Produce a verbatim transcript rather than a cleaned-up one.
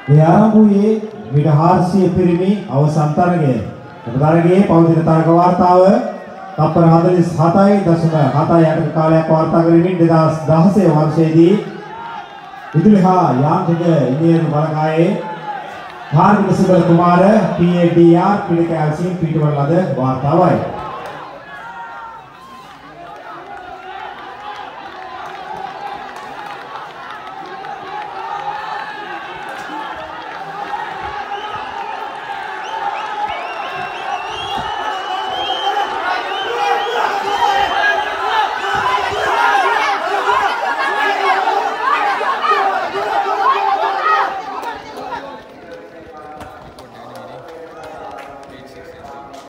ඒ ආරම්භයේ මීට හාරසිය පිරිමි අවසන් තරගය. තරගයේ පවතින තරග වාර්තාව තප්පර හතළිස් හතයි දශම හතයි අට කාලයක් වාර්තා කරමින් දෙදහස් දහසය වර්ෂයේදී විදුලි හා යාන්ත්‍රික ඉංජිනේරු බලකායේ ධාර්මික සුබල කුමාර පී ඒ ඩී ආර් පිළිකැල්සින් පිටවන ලද වාර්තාවයි.